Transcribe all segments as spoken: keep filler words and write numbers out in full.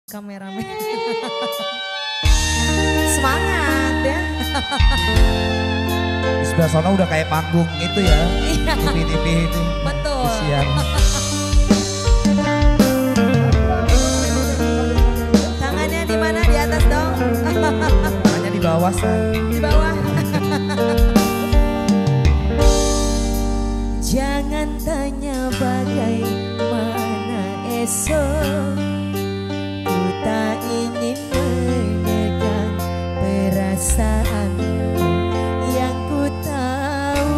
Kameramen. Semangat ya. Di sebelah sana udah kayak panggung itu ya. T V-T V itu. Betul. Siang. Tangannya di mana? Di atas dong. Tangannya di bawah, San. Di bawah. Jangan tanya bagaimana esok, ku tak ingin menekan perasaanmu. Yang ku tahu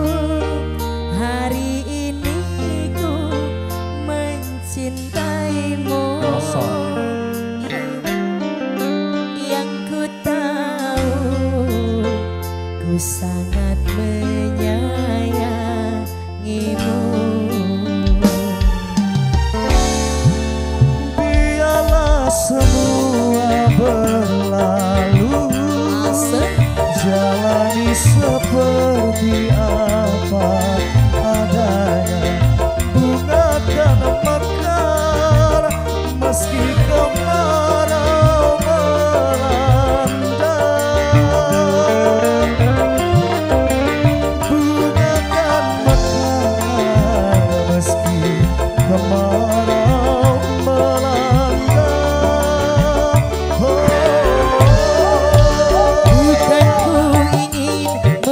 hari ini ku mencintaimu. Yang ku tahu ku sangat menyayangimu. Biarlah semua berlalu, jalani seperti apa adanya. Bunga kan mekar meski kemarau melanda. Bunga kan mekar meski kemarau melanda. Oh. Bukan ku ingin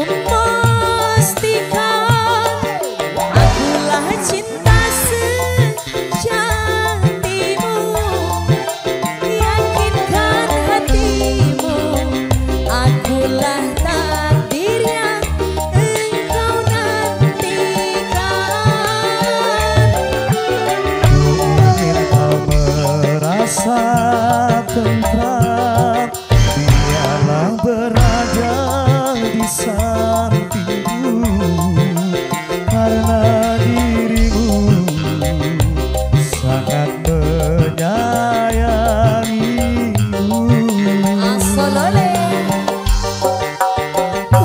memastikan akulah cinta sejatimu. Yakinkan hatimu, akulah takdir yang engkau nantikan. Ku ingin kau merasa tentram, biarlah berada di sampingku, karena dirimu sangat menyayangimu. Asolole. Ku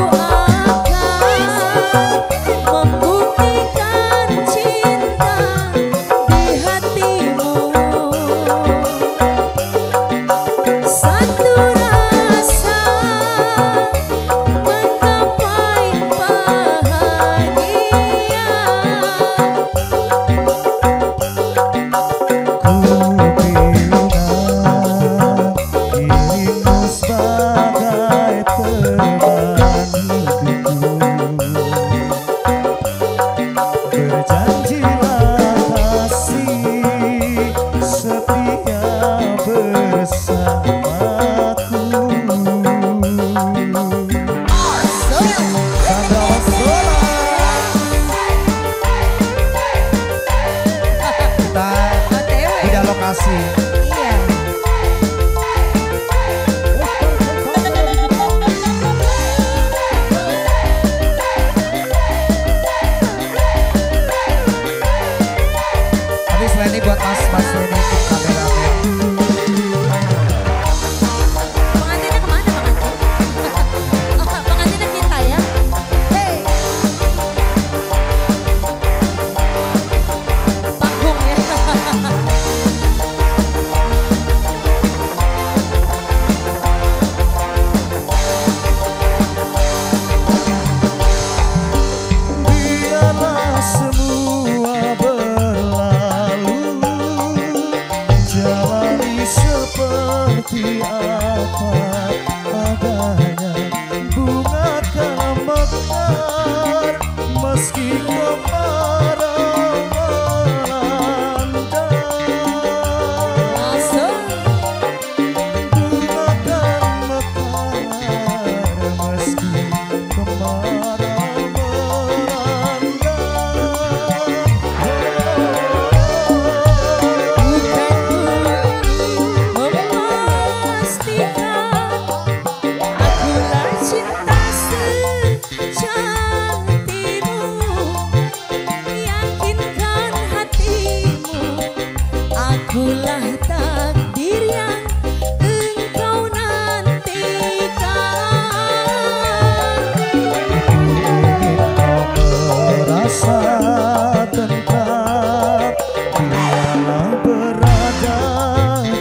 akan membuktikan cinta di hatimu. Satu rasa menggapai bahagia. Ku bilang dirimu sebagai teman hidupku. Berjanjilah kasih setia bersamaku. Sandra Wassola. Kita tidak lokasi. Iya. Tapi selain ini buat Mas Mas Reni tim kameramen. Pengantinnya kemana pengantin? Oh, pengantinnya kita ya. Hey. Panggung ya. Biarlah semua berlalu, jalani seperti apa adanya. Bunga kan mekar meski kemarau melanda. Masuk. Bunga kan mekar meski kemarau melanda. Bukan ku memastikan akulah cinta sejatimu. Yakinkan hatimu, akulah takdir yang engkau nantikan. Ingin kau merasa tentram, biarlah berada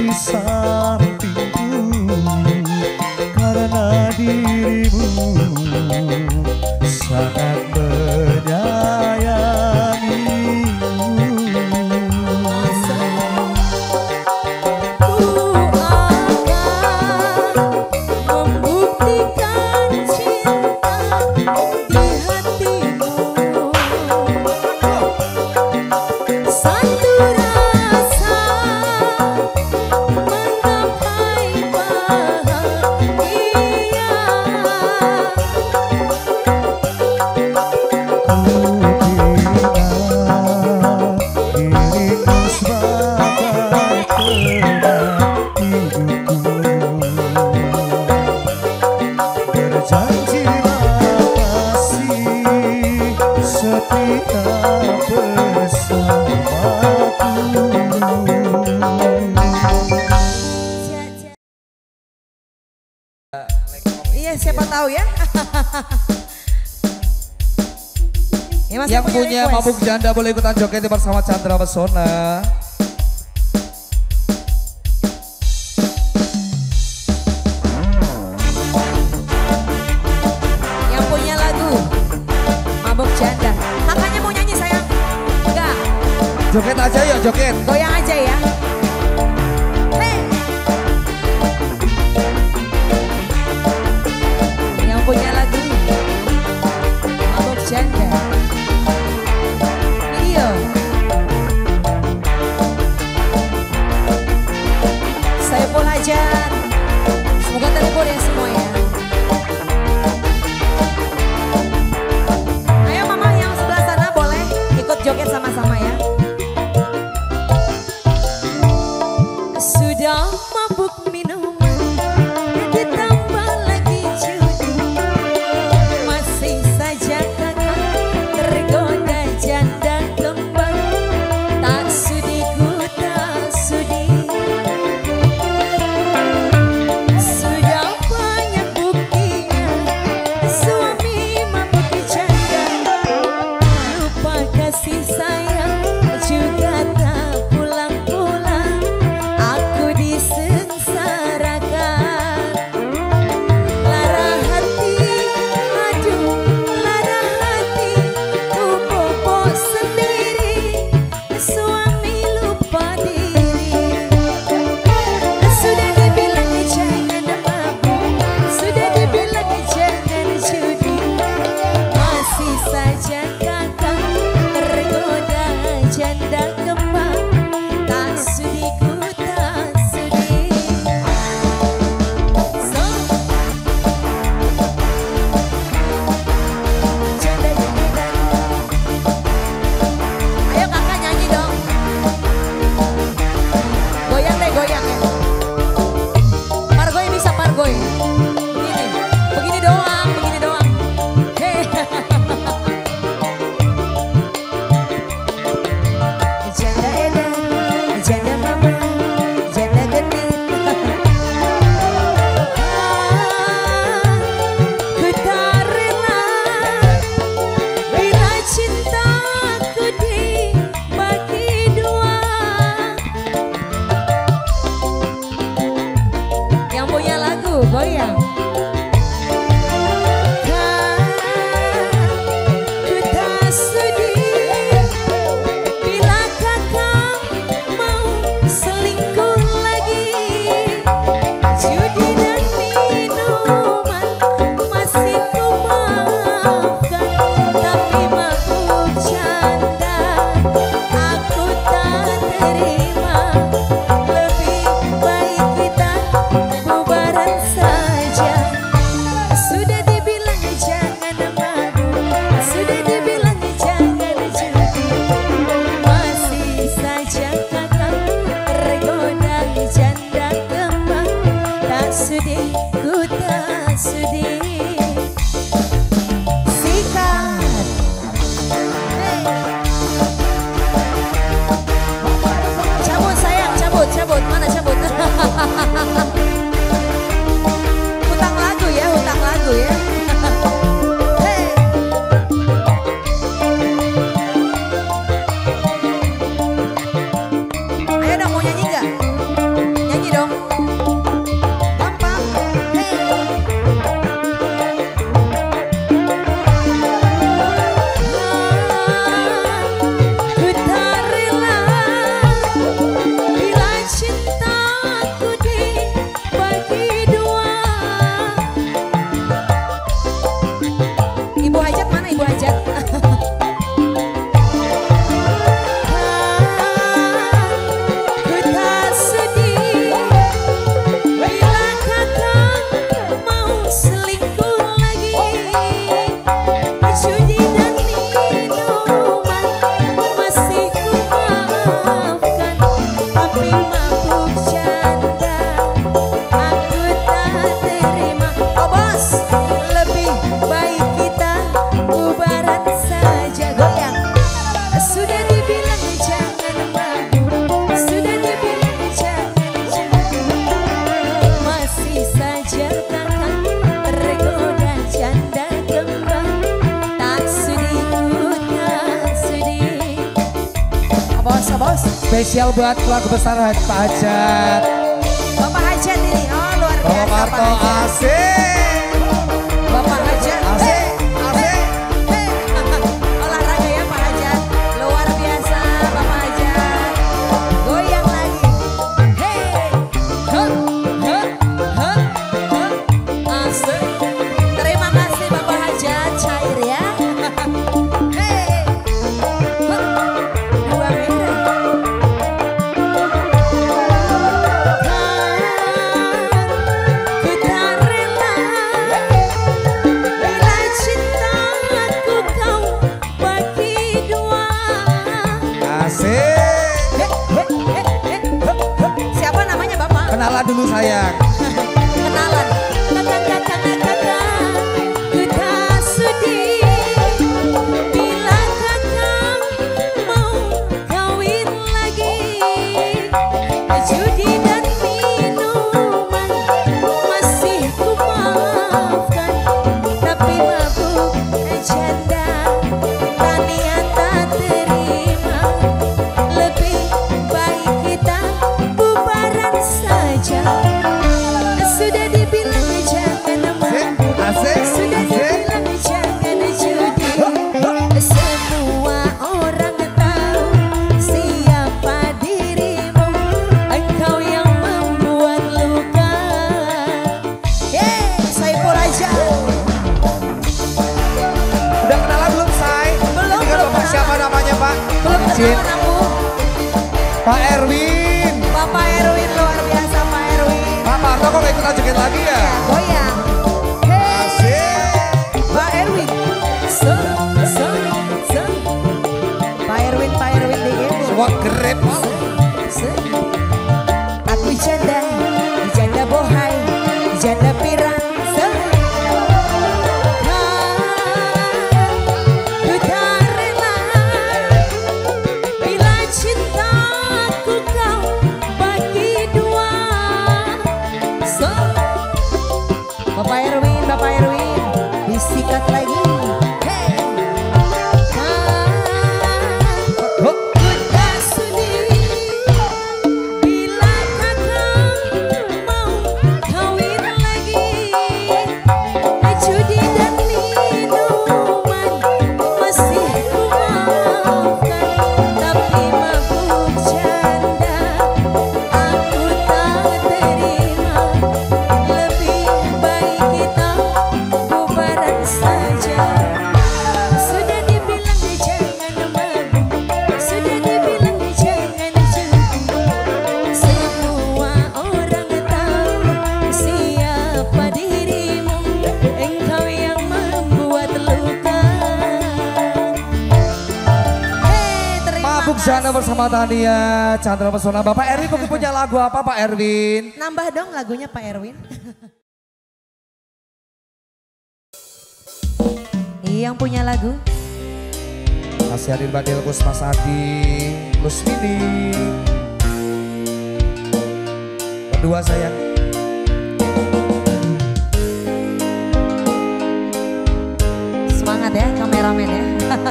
tahu ya. Ya, yang punya, punya mabuk janda boleh ikutan joget bersama Chandra Pesona. Yang punya lagu mabuk janda. Kakaknya mau nyanyi sayang? Enggak. Joget aja ya, joget. Goyang aja ya. Hey. Yang punya lagu mabuk janda. Saiful Hajat, semoga terhibur ya semua ya. Ayo mama yang sebelah sana boleh ikut joget sama-sama ya. Sudah mabuk minuman, ditambah lagi judi, masih saja kakak tergoda janda kembang. Tak sudi ku tak sudi. Kasih sayang juga tak pulang-pulang, aku disengsarakan. Lara hati, aduh lara hati, ku bobo sendiri, suami lupa diri. Sudah dibilang jangan mabuk, sudah dibilang jangan judi, masih saja kakak janda kembang. Tak sudi ku tak sudi. So janda janda. Ayo kakak nyanyi dong. Goyang deh goyang ya. Pargoy bisa pargoy. Begini, begini doang, begini doang. Hei. Janda edan, janda mama, janda gendut. Ku tak rela bila cintaku dibagi dua. Yang punya lagu goyang. Ku tak sudi selingkuh lagi, judi dan minuman masih ku maafkan, tapi mabuk janda aku tak terima. Lebih baik kita bubaran saja. Sudah dibilang jangan mabuk, sudah dibilang jangan judi, masih saja janda kembang. Tak sudi ku tak sudi. Sikat. Hey. Cabut sayang, cabut, cabut. Mana cabut? Hutang lagu ya, hutang lagu ya. Hey. Ayo dong, mau nyanyi gak? Nyanyi dong. Gampang. Hey. Ku tak rela bila cintaku dibagi dua. Ibu Hajat mana Ibu Hajat? Saja kakak tergoda Spesial buat keluarga besar Pak Hajat. Bapak Hajat ini, oh luar biasa. Bapak Marto asik. Bapak Hajat asik, asik. Olahraga ya Pak Hajat, luar biasa Bapak Hajat. Goyang lagi. Hey, huh, huh, huh, huh. Asik. Terima kasih Bapak Hajat, cair ya. Hey, huh. Dua merah. Siapa namanya Bapak? Kenalan dulu sayang. Kenalan. Kakak-kakak kakak, ku tak sudi bila kakak mau kawin lagi. Judi dan minuman masih ku maafkan, tapi mabuk janda tak niat tak terima. Lebih baik kita bubaran saja. Sudah dibilang jangan mabuk, Asik, sudah dibilang jangan judi. Semua orang tahu siapa dirimu, engkau yang membuat luka. Yeay, Saiful aja. Udah kenalan belum Say? Belum, Ini kan belum Bapak kenalan. siapa namanya Pak? Belum Izin. kenalan aku. Pak Erwin. Bapak Erwin luar biasa Pak Erwin. Pak Marto kok gak ikut ajakin lagi ya? Goyang. Hey, Asik. Pak Erwin. Se, se, se. Pak Erwin, Pak Erwin di game. Semua grab. Se. Aku janda, janda bohai, janda pirang. Se. Ku tak rela bila cintaku kau bagi dua. So, Bapak Erwin, Bapak Erwin, disikat lagi. Hey. Huh. Ku tak sudi bila kakak mau kawin lagi. Judi dan minuman masih ku maafkan, tapi mabuk janda aku tak terima. Lebih baik kita bubaran saja. Sudah dibilang jangan mabuk, sudah dibilang jangan judi. Semua orang tahu siapa dirimu, engkau yang membuat luka. Hei, terima Mabuk kasih. Jana bersama Tania Chandra Pesona. Bapak Erwin mungkin punya lagu apa Pak Erwin? Nambah dong lagunya Pak Erwin. Yang punya lagu Masih hadir Mbak Delkus, Mas Adi, Lusmini. Berdua sayang. semangat ya kameramen ya.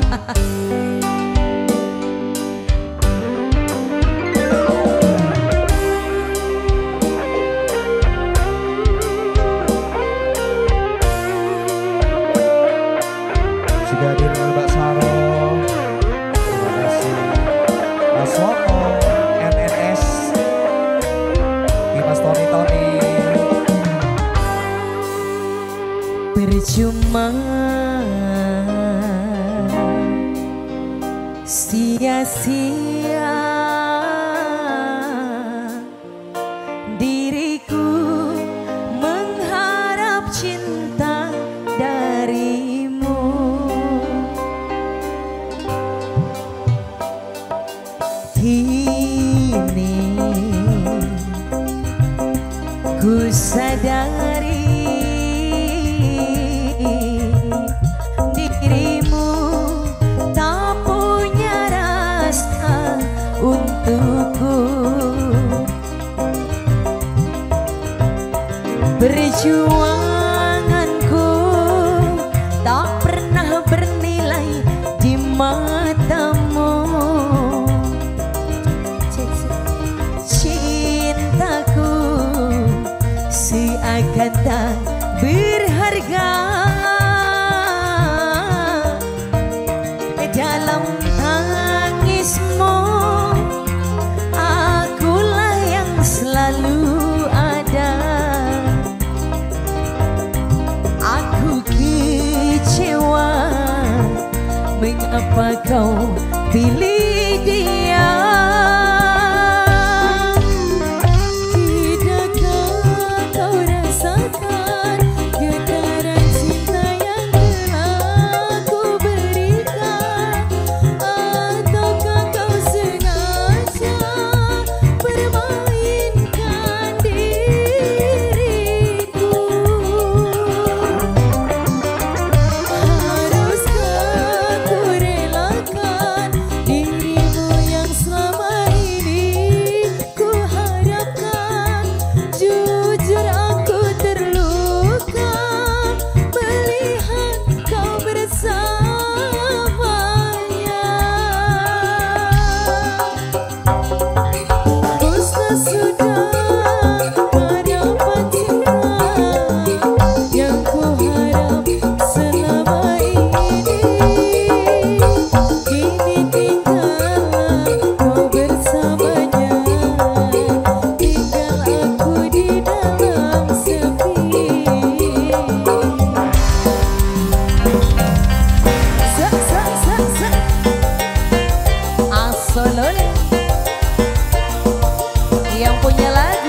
Sudah hadir Mbak Saro. Terima kasih Mas Wono, N N S, Mas Tony Tony. Percuma sia-sia diriku mengharap cinta darimu. Kini ku sadari dirimu tak punya rasa untukku. Perjuanganku tak pernah bernilai di matamu. akan tak berharga dalam tangismu. Akulah yang selalu ada. Aku kecewa, mengapa kau pilih dia? Yang punya lagu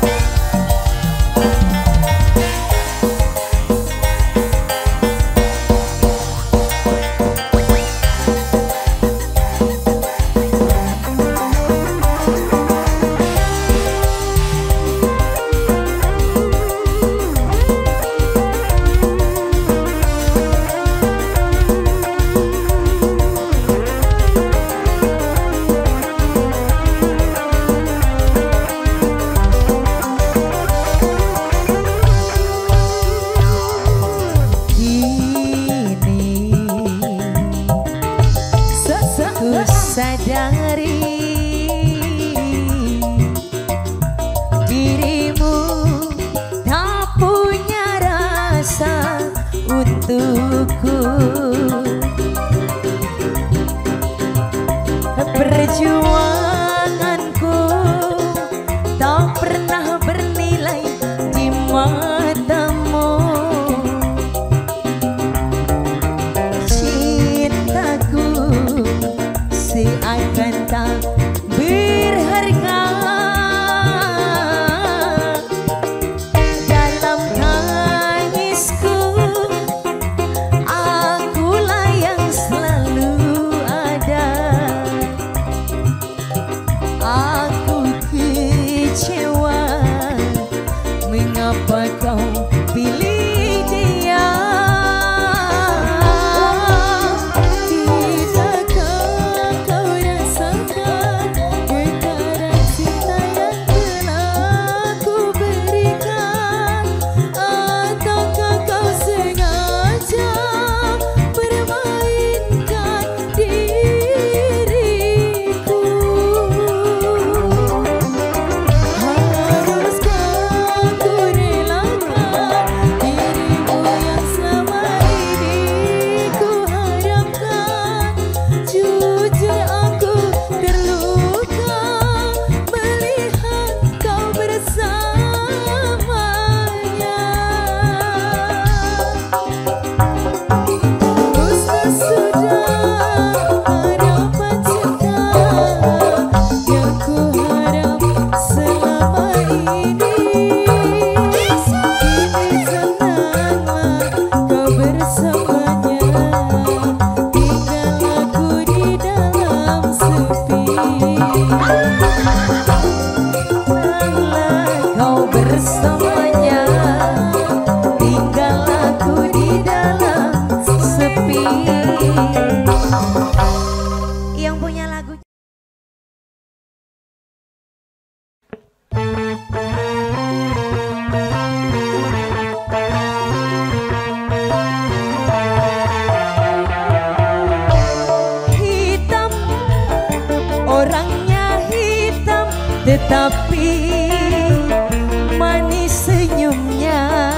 sadari dirimu tak punya rasa untukku. Perjuanganku tak pernah bernilai di matamu. Cintaku seakan tak berharga dalam tangisku. Akulah yang selalu ada. Aku kecewa, mengapa kau pilih dia? Tetapi manis senyumnya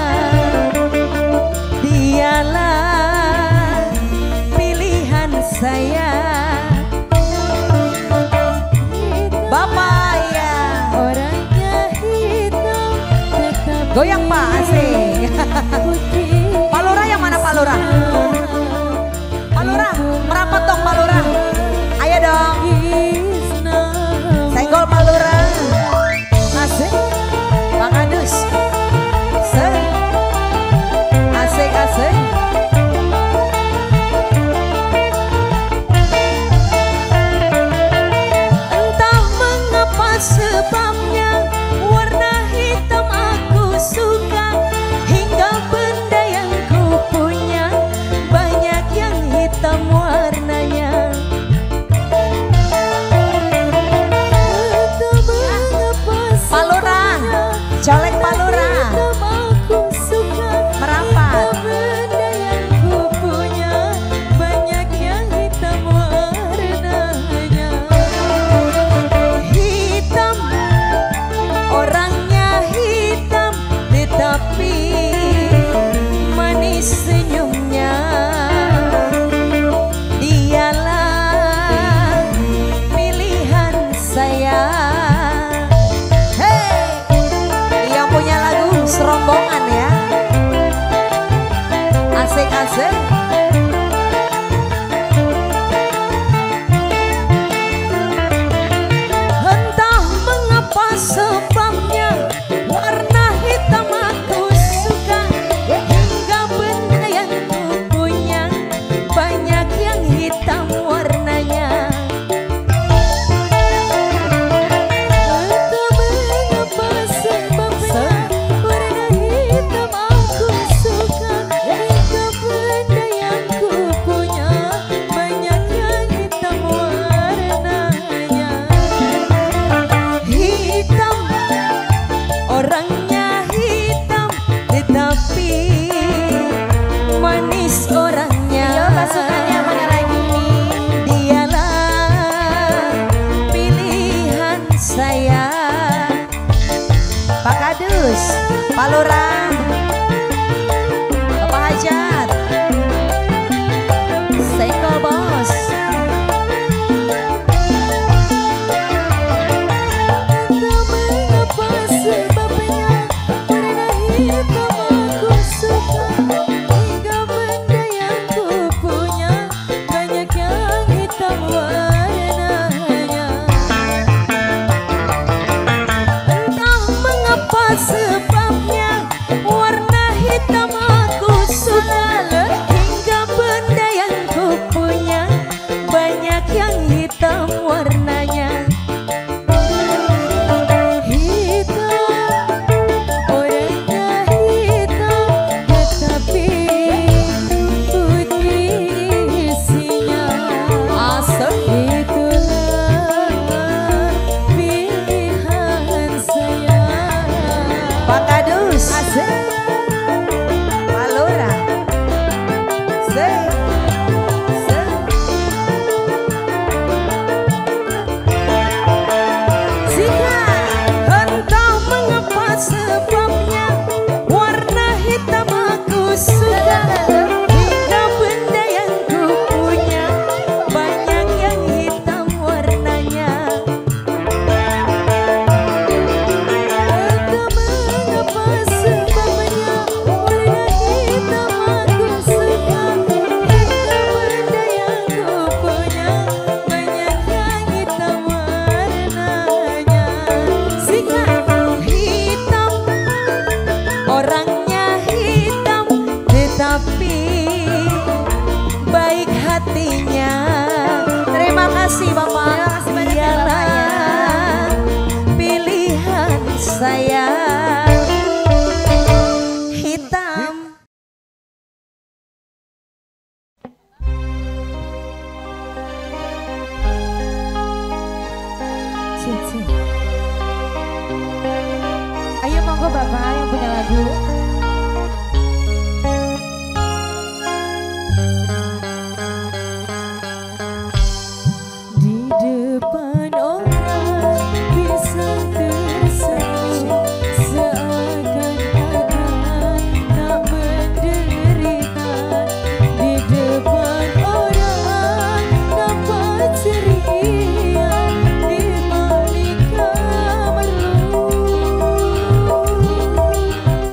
Goyang Pak, asik. Pak Lurah yang mana Pak Lurah? Pak Lurah, merapat dong Pak Lurah. Ayo dong. Senggol Pak Lurah. Asik. Pak Kadus. Asik, asik. Entah mengapa sebabnya warna hitam aku suka, hingga benda yang ku punya banyak yang hitam warnanya. Entah mengapa Pak Lurah, colek Pak Lurah. hitam aku suka, Merapat. benda yang ku punya banyak yang hitam warnanya. Hitam, orangnya hitam, tetapi manis senyumnya. Dialah pilihan saya. Hei, yang punya lagu serombongan ya. Asik, asik. Entah mengapa sebabnya warna hitam aku suka, hingga benda yang ku punya banyak yang hitam warnanya. Entah mengapa sebabnya warna hitam aku suka, hingga benda yang ku punya banyak yang hitam warnanya. Hitam, orangnya hitam, tetapi manis orangnya. Yo, pasukannya mana lagi? Dialah pilihan saya. Pak Kadus, Pak Lurah, Bapak Hajat. Senggol bos. Entah mengapa sebabnya warna hitam aku suka, hingga benda yang ku punya banyak yang hitam warnanya. Entah mengapa sebabnya warna hitam aku suka, hingga benda yang ku punya banyak yang hitam warnanya. Hitam, orangnya hitam, tetapi putih isinya. Asik. Itulah pilihan saya. Pak Kadus. Asik. Pak Lurah. Asik. Asik. Jika entah mengapa sebabnya warna hitam aku suka, hingga benda yang ku punya banyak yang hitam warnanya. Entah mengapa sebabnya warna hitam aku suka, hingga benda yang ku punya banyak yang hitam warnanya. Jika hitam, orangnya hitam, tetapi baik hatinya. Terima kasih Bapak. Terima kasih banyak ya Bapak ya. Pilihan saya. Hitam. Cici. Ayo monggo Bapak yang punya lagu. Di depan orang bisa tersenyum, seakan-akan tak menderita. Di depan orang dapat ceria, di balik kemelut.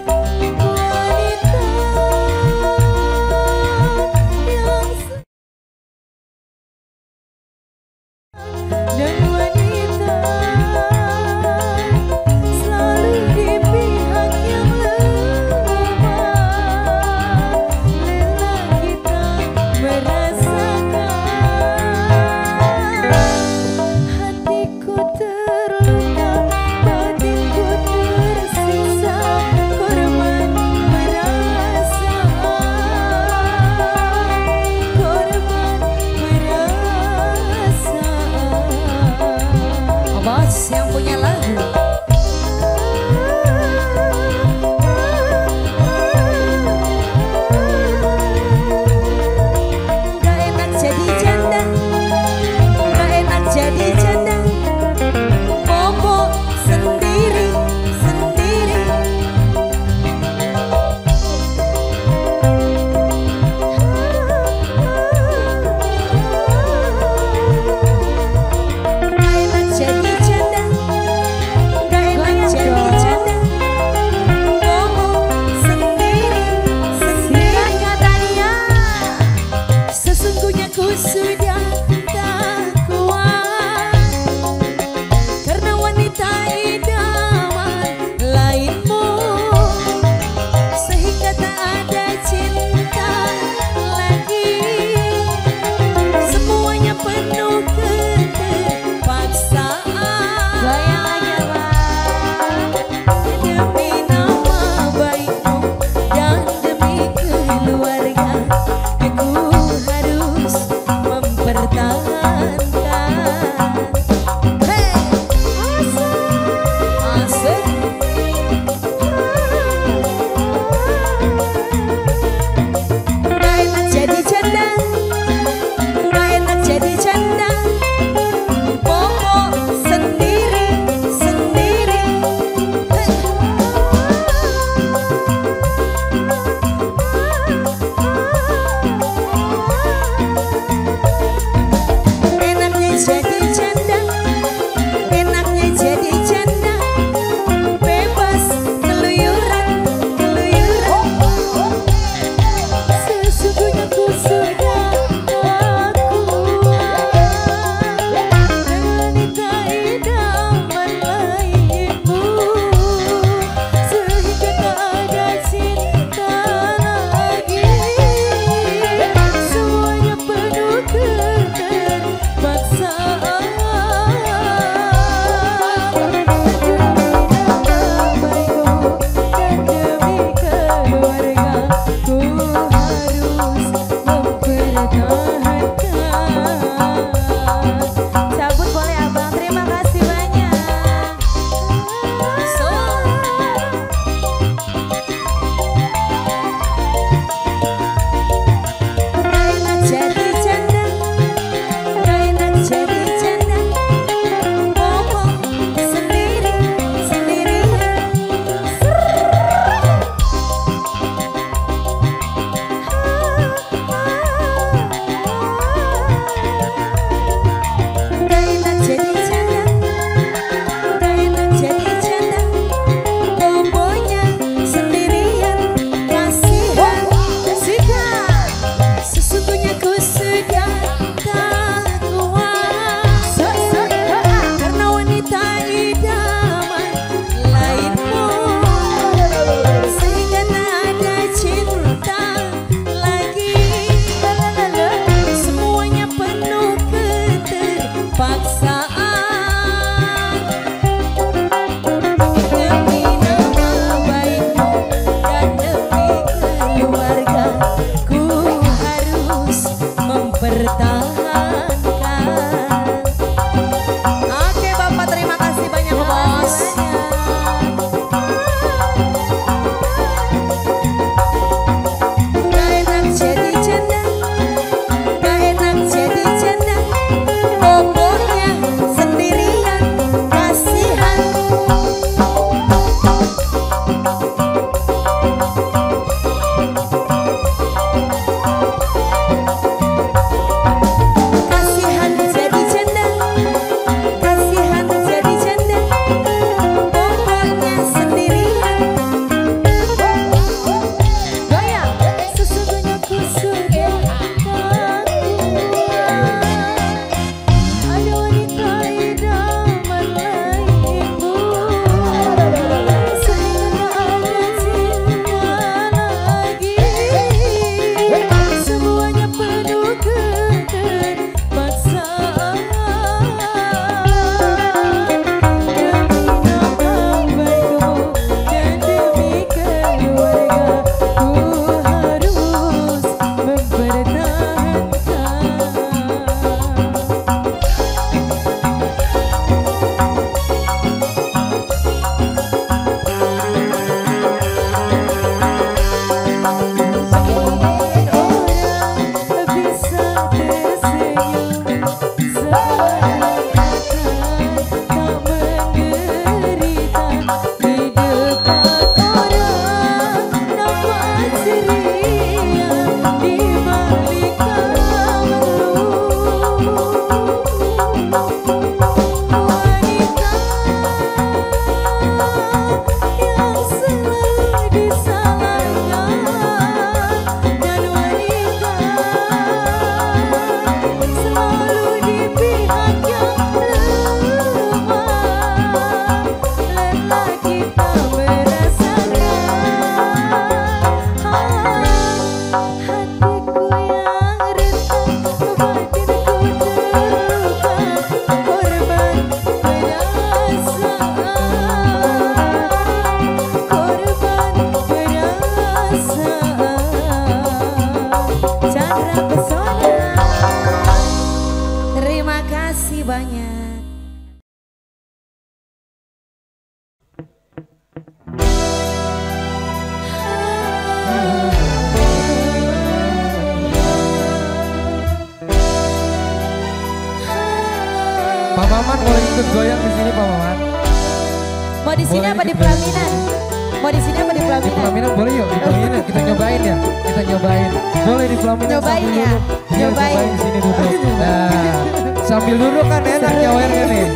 goyang di sini Pak Maman? Mau di sini Boleh apa di ikut pelaminan? Mau di sini apa di Di pelaminan? pelaminan boleh yuk, di pelaminan kita nyobain ya. Kita nyobain. Boleh di pelaminan Nyobain sambil ya? duduk. Iya, Nyobain. nyobain di sini duduk. Nah, sambil duduk kan enak nyawer kan nih.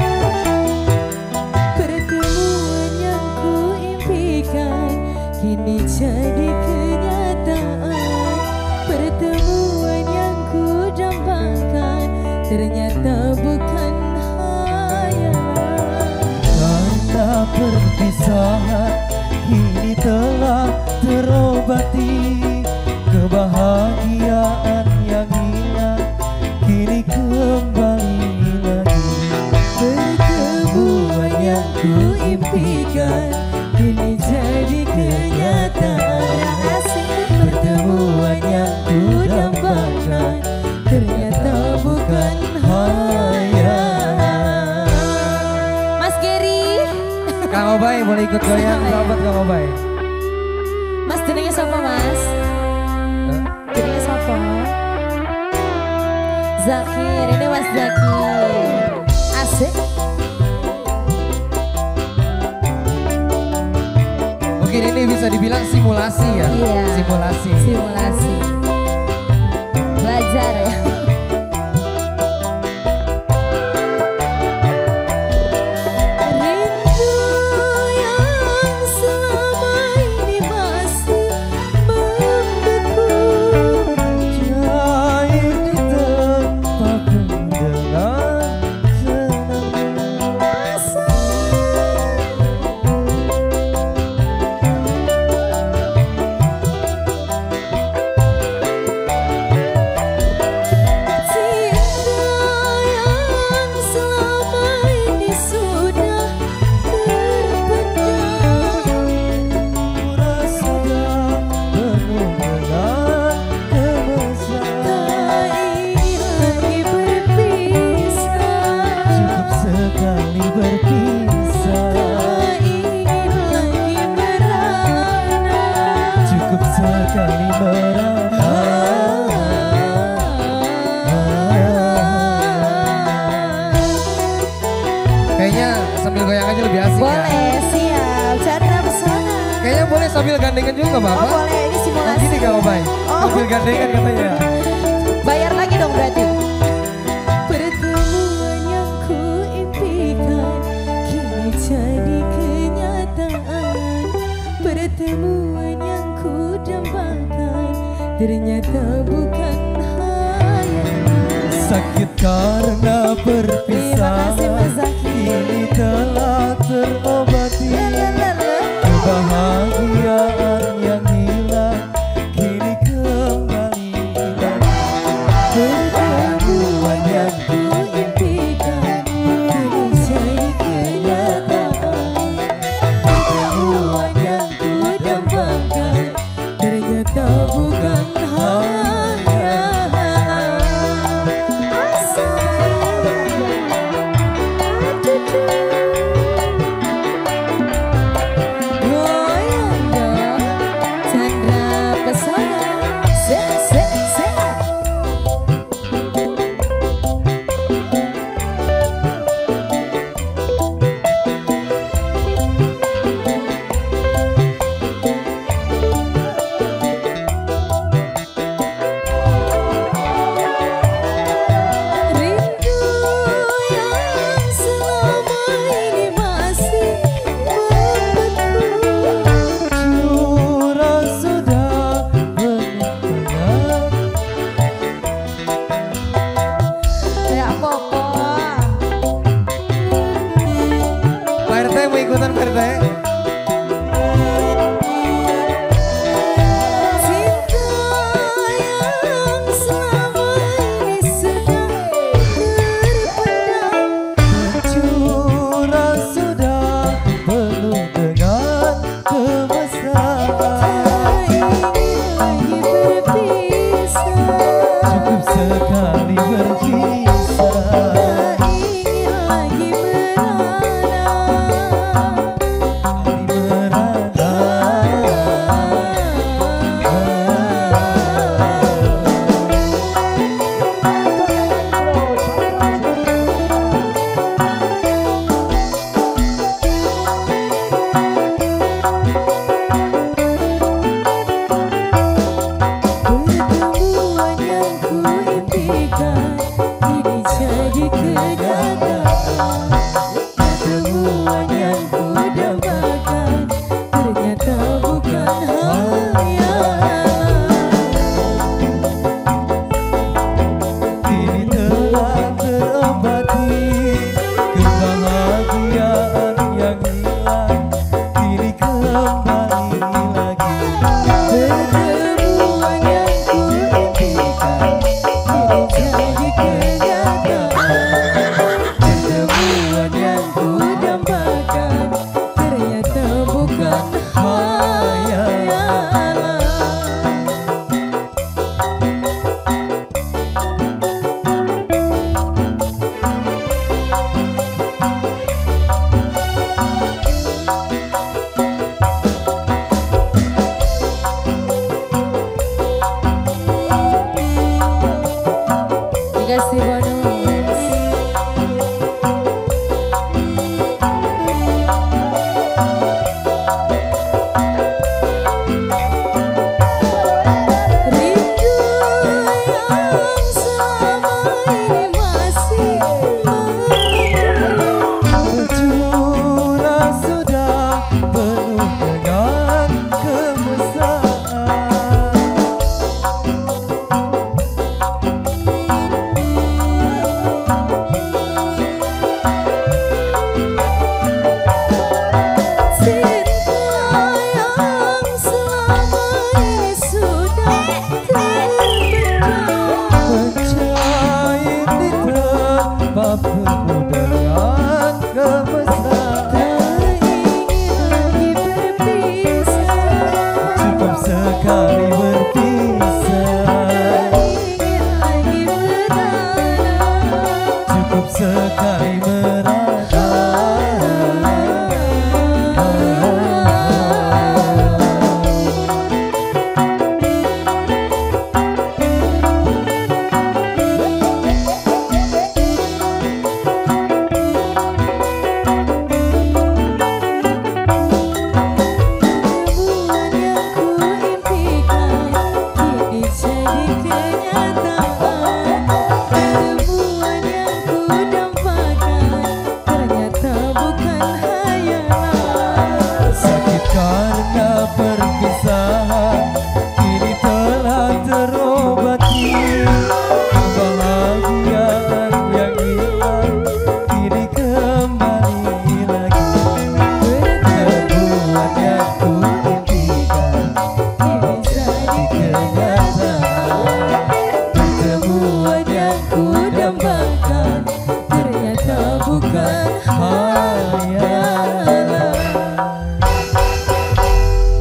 Pertemuan yang ku impikan kini jadi kenyataan. Pertemuan yang ku dambakan ternyata bukan hayalan. Karena perpisahan kini telah terobati, kebahagiaan yang hilang kini kembali lagi. Pertemuan yang ku impikan kini jadi kenyataan. Pertemuan yang ku dambakan ternyata bukan hayalan. Mas Geri. Kang Obay boleh ikut goyang, sahabat Kang Obay. Mas jenenge siapa Mas? Jenenge siapa? Zakir, ini Mas Zakir. Asik. Mungkin ini bisa dibilang simulasi ya. Iya. Simulasi. Simulasi. Belajar ya. Rindu yang selama ini masih membeku. Cair di tempat dengan senang. Cinta yang selama ini sudah terpendam. Sudah penuh dengan kemesraan. Tak ingin lagi berpisah. Cukup sekali berpisah. Tak ingin lagi merana. Cukup sekali merana. Kayaknya sambil goyang aja lebih asik ya. Boleh, siap. Chandra pesona. Kayaknya boleh sambil gandengan juga nggak Oh apa-apa. boleh, ini simulasi. Gini Kang Obay. Oh. Sambil gandengan katanya. Bayar lagi dong berarti. Pertemuan yang ku impikan kini jadi kenyataan. Pertemuan yang ku dambakan ternyata bukan hayalan. Sakit karena Terima kasih, Mas perpisahan Zaki. ini telah terobati. Lalalala. Kebahagiaan yang hilang kini kembali lagi. Pertemuan yang Ku impikan kini jadi kenyataan. Pertemuan yang ku dambakan ternyata bukan hayalan. Goyang dong, Chandra pesona. Set, set, set. Rindu yang selama ini masih membeku. curah sudah meninggalkan. Ya apa-apa. Pak R T mau ikutan Pak R T? Cinta yang selama ini sudah terpendam. Curah sudah penuh dengan kemesraan. Tak ingin lagi berpisah. Cukup sekali berpisah. Tak ingin lagi merana.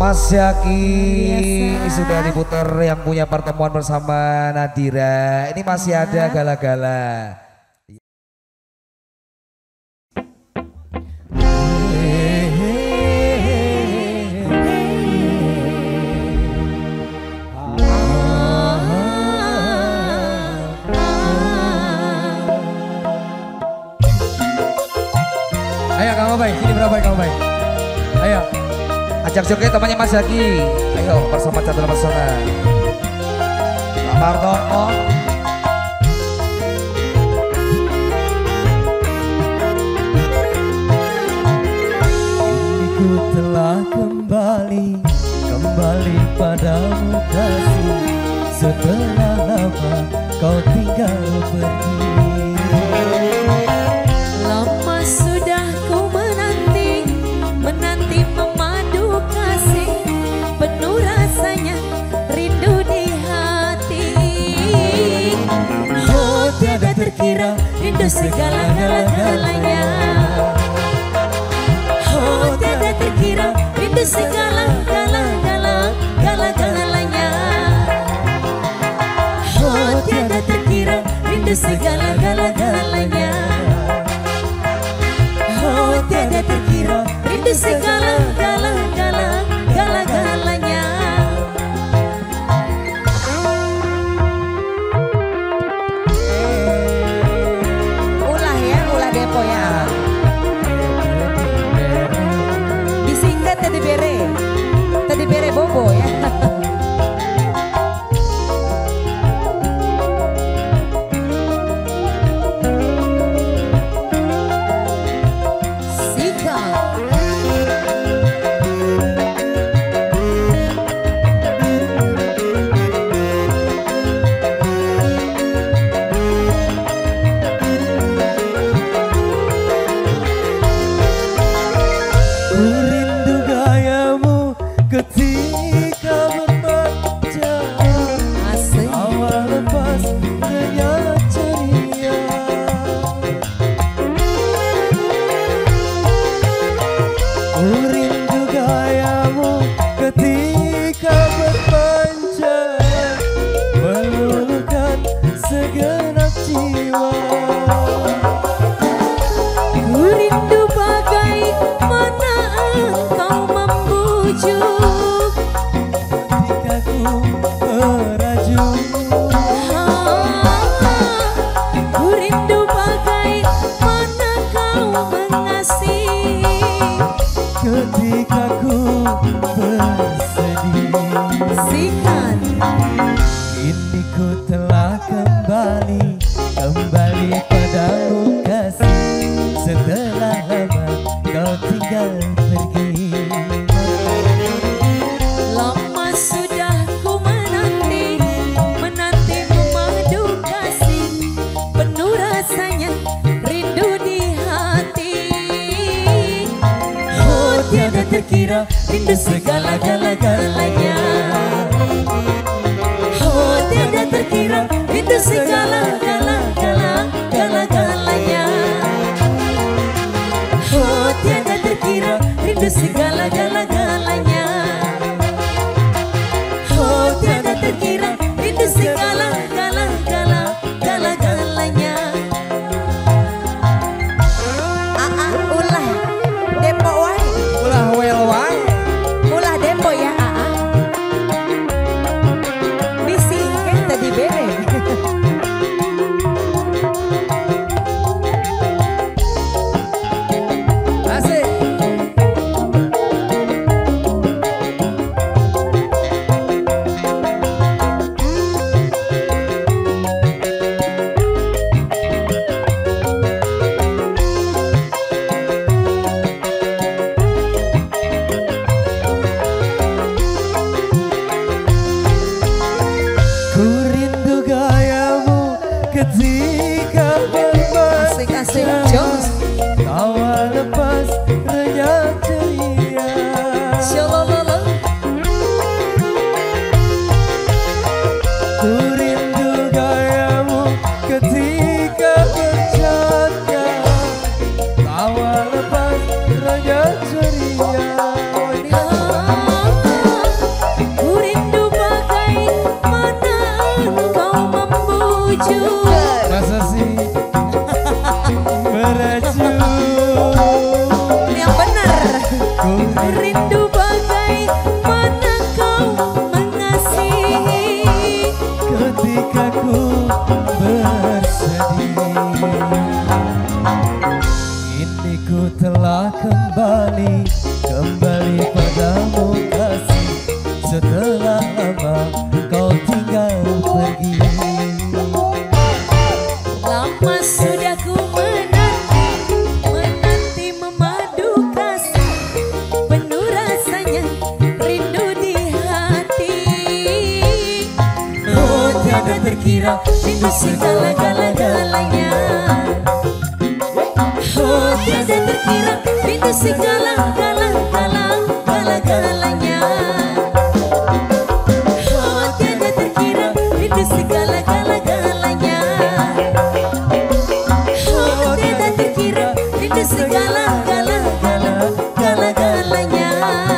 Mas Yaki ini sudah diputar yang punya pertemuan bersama Nadira. Ini masih ada gala-gala. Ayo kamu baik, sini berapa kamu baik? Ayo. Ajak joget temannya Mas Yaki. Ayo bersama Catur Pesona. Pak Martono. Kini ku telah kembali, kembali padamu kasih. Setelah lama kau tinggal pergi. Lama sudah ku menanti, menanti memadu kasih, penuh rasanya rindu di hati. Oh tiada terkira rindu segala-galanya. Oh tiada terkira rindu segala-gala-gala-gala-galanya. Oh tiada terkira rindu segala-gala-galanya. Oh tiada terkira rindu segala-gala-gala-gala-galanya. Ulah ya, ulah depo ya. Disingkat tadi bere, tadi bere bobo ya. Ketika bermanja awal lepas gaya ceria. Ku rindu gayamu ketika bermanja, meluluhkan segenap jiwa. Ku rindu bagai mana engkau membujuk ketika ku merajuk. Ku rindu bagai mana kau mengasihi Ketika ku bersedih. sikat. Kini ku telah kembali, kembali padamu kasih. Setelah lama kau tinggal pergi. Lama sudah ku menanti, menanti memadu kasih, penuh rasanya rindu di hati. Oh tiada terkira rindu segala-gala-galanya. Oh tiada terkira rindu segala-gala-gala-gala-galanya. Oh tiada terkira rindu segala-gala-galanya. Oh tiada terkira rindu segala-gala-gala-gala-galanya. Aa ulah depo wae, Ulah wel wae. ulah depo ya Aa. Disingkat tadi bere. Asik. terkira, rindu segala-gala-galanya. Oh tiada terkira, rindu segala-gala-gala-gala-galanya. Oh tiada terkira, rindu segala-gala-galanya. Oh tiada terkira, rindu segala-gala-gala-gala-galanya.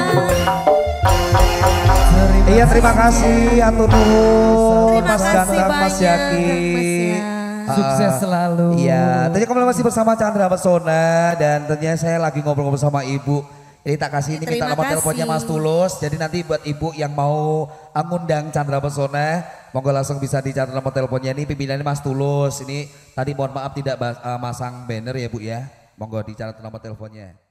Iya terima kasih atur nuhun Terima Mas kasih Ganteng, Mas banyak, Yaki. Mas ya. Sukses selalu. Iya, tadi kembali masih bersama Chandra Pesona dan tentunya saya lagi ngobrol-ngobrol sama Ibu. Jadi tak kasih ini minta Terima nomor kasih. teleponnya Mas Tulus. Jadi nanti buat Ibu yang mau ngundang Chandra Pesona, monggo langsung bisa dicatat nomor teleponnya ini pimpinannya Mas Tulus. Ini tadi mohon maaf tidak uh, masang banner ya Bu ya. Monggo dicatat nomor teleponnya.